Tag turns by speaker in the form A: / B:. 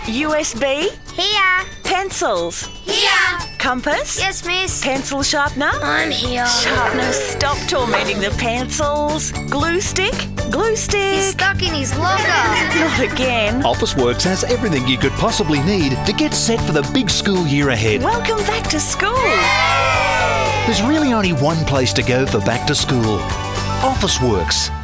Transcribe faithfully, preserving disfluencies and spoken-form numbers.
A: U S B?
B: Here.
A: Pencils?
B: Here.
A: Compass?
B: Yes, miss.
A: Pencil sharpener?
B: I'm here.
A: Sharpener, stop tormenting the pencils. Glue stick? Glue
B: He's
A: stick?
B: stuck in his locker.
A: Not again.
C: Officeworks has everything you could possibly need to get set for the big school year ahead.
A: Welcome back to school.
C: There's really only one place to go for back to school. Officeworks.